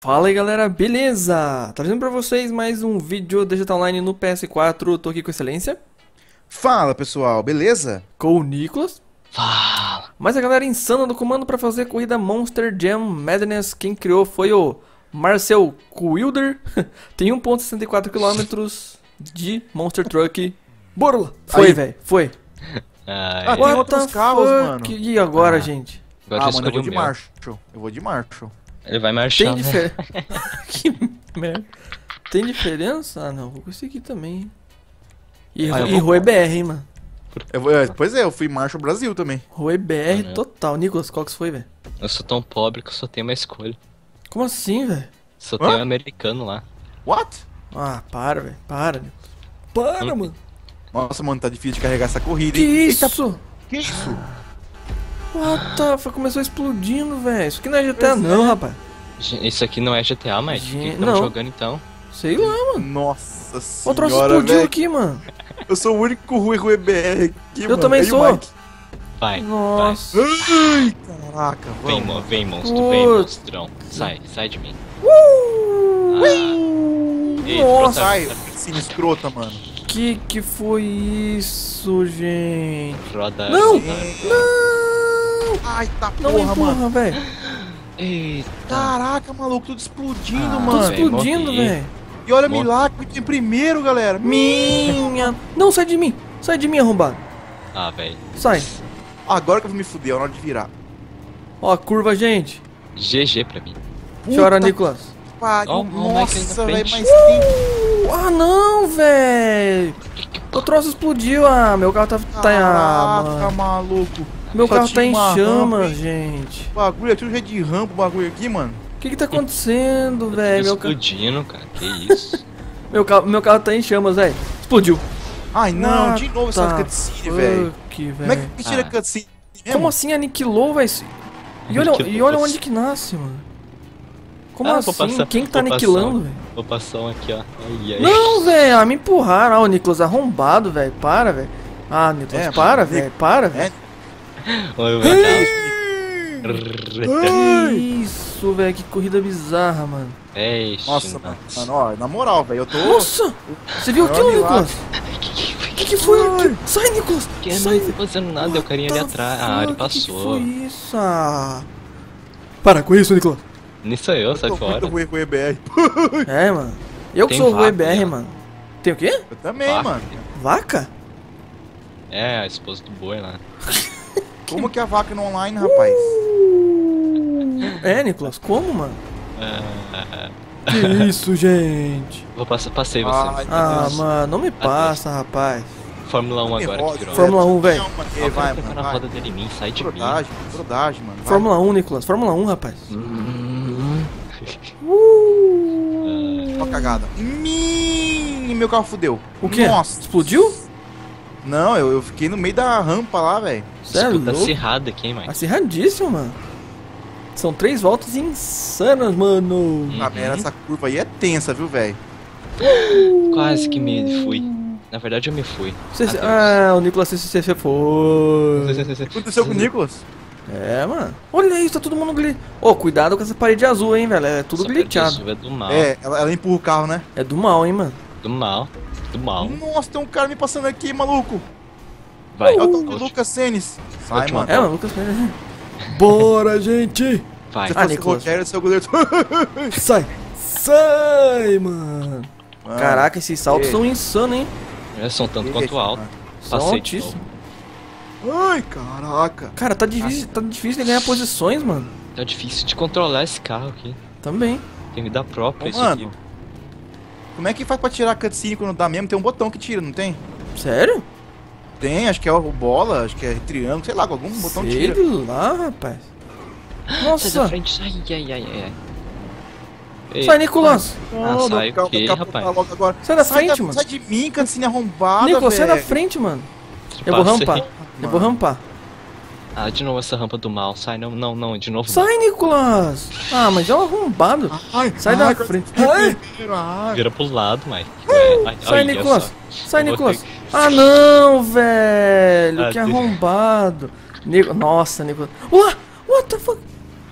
Fala aí galera, beleza? Trazendo pra vocês mais um vídeo do GTA Online no PS4. Tô aqui com Excelência, Fala pessoal, beleza? com o Nicolas. Fala. Mas a galera insana do comando pra fazer a corrida Monster Jam Madness. Quem criou foi o Marcel Wilder. Tem 1,64 km de Monster Truck. Bora lá! Foi, Aí. velho, foi. Ai, Tem outros carros, mano. E agora, gente? agora eu Mano, eu vou escolhi o de meu. Marshall. Eu vou de Marshall. Ele vai Tem marchar, né? diferença? Que merda. Tem diferença? Ah, não, vou com esse aqui também, hein? E, Ah, eu e vou- Rui BR, hein, mano? Pois é, eu fui Marshall Brasil também. Rui BR né? total. Nicolas, qual que foi, velho? Eu sou tão pobre que eu só tenho uma escolha. Como assim, velho? Só Hã? tenho um americano lá. What? Ah, para, velho. Para, Nicolas. Para, mano. Nossa, mano, tá difícil de carregar essa corrida, Que hein? Eita, isso? que isso? What the fuck? Começou explodindo, velho. Isso aqui não é GTA, Pois não, é. rapaz. Isso aqui não é GTA, mas o que Gente, estamos não. jogando então? Sei lá, mano. Nossa O troço senhora, explodiu velho. aqui, mano. Eu sou o único Rui BR aqui, Eu mano. também Aí o sou. Mike. Vai, Nossa. Ai, caraca, vai. vamos. Vem, monstro, vem, Putz. monstrão. Sai de mim. Ei, Nossa. Sai, sim, escrota, mano. Que foi isso, gente? Roda. Não! roda. Não! Ai, tá Não me porra, mano. empurra, velho. Eita. Caraca, maluco, tudo explodindo, Ah, Tô mano. velho, explodindo, morri. velho. E olha, Morre. milagre, em primeiro, galera. Minha. Não, sai de mim. Sai de mim, arrombado. Ah, velho. Sai. Agora que eu vou me fuder, é hora de virar. Ó, a curva, gente. GG pra mim. Chora, Puta Nicolas. que pariu. Ó, o Mike aí na Nossa, velho, frente. mas tem... Ah, não, velho. O troço explodiu. Ah, meu carro tá. Caraca, mano. maluco. Meu Só carro tinha tá em uma rampa, chamas, hein? gente. O bagulho aqui, um jeito de rampa, o bagulho aqui, mano. O que tá acontecendo, velho? Explodindo, cara. Que isso? Meu carro tá em chamas, velho. Explodiu. Ai, não, What de novo essa the cutscene, velho. fuck, Como é velho. que tira Ah. cutscene mesmo? Como assim aniquilou, velho? E olha Aniquilou. onde que nasce, mano. Como Ah, assim? vou passar- Quem que tá vou passar aniquilando, um- velho? Vou passar um aqui, ó. Ai, ai. Não, velho. Ah, me empurraram. Ah, o Nicolas arrombado, velho. Para, velho. Ah, Nicolas, É, para, mano, velho. Para, velho. Oi, Que isso, velho. Que corrida bizarra, mano. Nossa, mano, ó, na moral, velho, eu tô... Nossa! Você viu Não, aquilo, milagre. Nicolas? Que foi? Sai, Nicolas! Que eu Sai, não tô fazendo nada, What o carinha ali the atrás. Ah, ele fuck? passou. Que foi isso? Ah. Para com isso, Nicolas. Nisso eu, sai Eu tô fora. muito ruim com o EBR. É, mano. Eu que Tem sou o vaca, EBR, né? mano. Tem o quê? Eu também, Vaca. mano. Vaca? É, a esposa do boi lá. Como que a vaca no online, rapaz? É, Nicolas, como, mano? Ah, Que isso, gente? passei você. Ai, Ah, Deus. mano, não me passa, rapaz. Fórmula 1 Me agora, roda, que virou. Fórmula 1, velho. Não, mano, Ó, o vai, cara tá mano, na vai. roda dele em mim, sai de mim. Brodagem, mano. vai. Fórmula 1, Nicolas. Fórmula 1, rapaz. Uma cagada. Meu carro fudeu. O quê? Nossa. Explodiu? Não, eu fiquei no meio da rampa lá, velho. Cê é Escuta louco? acirrada aqui, hein, Mike? Acirradíssimo, mano. São 3 voltas insanas, mano. Ah, merda, essa curva aí é tensa, viu, velho? Quase que me fui. Na verdade, eu me fui. Adeus. Ah, o Nicolas CCC foi. O que aconteceu com o Nicolas? É, mano. Olha isso, tá todo mundo glitch. Ô, cuidado com essa parede azul, hein, velho. É tudo Essa parede glitchado. azul é do mal. É, ela empurra o carro, né? É do mal, hein, mano. Do mal. Do mal. Nossa, tem um cara me passando aqui, maluco. Vai. É o tal Última- do Lucas Senes. Sai, Última mano. É, mano, Lucas. Bora, gente. Vai. Se Ah, fosse o Nicolas. Rogério, seu goleiro. Sai. Sai, mano. Mano, Caraca, esses saltos que- são insanos, hein. São tanto que quanto isso, alto. mano. São Passei de altíssimos. novo. Ai, caraca. Cara, tá difícil de ganhar posições, mano. Tá difícil de controlar esse carro aqui. Também. Tem vida própria Ô, isso mano. aqui. Como é que faz pra tirar a cutscene quando dá mesmo? Tem um botão que tira, não tem? Sério? Tem, acho que é o bola, acho que é triângulo, sei lá, com algum botão Sei tira. lá, rapaz. Sai da Nossa. frente, sai, ai. Ei, Sai, Nicolas. Não, sai calma, o quê, calma, rapaz? calma, logo agora. Sai da frente, mano. Sai de mim, cutscene arrombada, Nicolas, sai da velho. frente, mano. passei. Eu vou rampar. Eu vou rampar. Ah, de novo essa rampa do mal. Sai, não, de novo. Sai, Nicolas. Ah, mas é um arrombado. Ai, Sai da ai, frente. ai. Não. Vira pro lado, Mike. Sai, olha Nicolas. só. Sai, Eu vou Nicolas. ter- Ah, não, velho. Ah, Que Deus. arrombado. Nossa, Nicolas. Ué, what the fuck?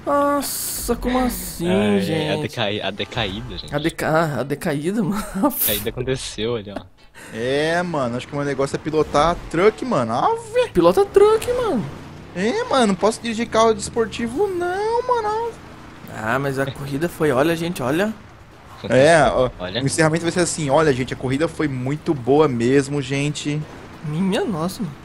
Nossa, como assim, A, gente? a decaída, gente. A decaída, mano. A decaída aconteceu ali, ó. É, mano, acho que o meu negócio é pilotar truck, mano. Ave. Pilota truck, mano. É, mano, não posso dirigir carro desportivo, não, mano. Ah, mas a corrida foi, olha, gente, olha. É, ó, Olha. o encerramento vai ser assim, olha, gente, a corrida foi muito boa mesmo, gente. Minha nossa, mano.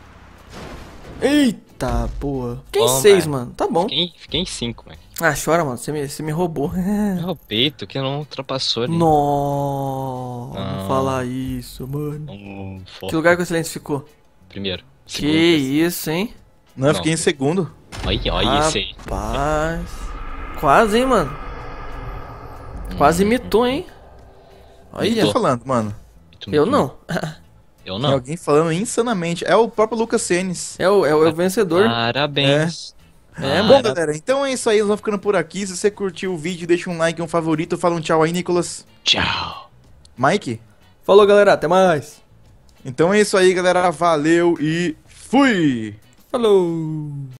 Eita, porra. Fiquei em Bom, 6, mano. mano. Tá bom. Fiquei em 5, velho. Ah, chora, mano. Você me roubou. É o peito que não ultrapassou ali. Não, não Não. falar isso, mano. Um Que lugar que o Excelente ficou? Primeiro. Que Segundo. isso, hein? Não, eu Não. fiquei em segundo. Olha esse aí. Rapaz. Quase, hein, mano. Quase imitou, hein? Quem tá Olha. falando, mano? Eu não. Eu Tem não. alguém falando insanamente. É o próprio Lucas Senes. É o vencedor. Parabéns. É, Bom, mano. galera, então é isso aí. Nós vamos ficando por aqui. Se você curtiu o vídeo, deixa um like, um favorito. Fala um tchau aí, Nicolas. Tchau. Mike? Falou, galera. Até mais. Então é isso aí, galera. Valeu e fui! Falou.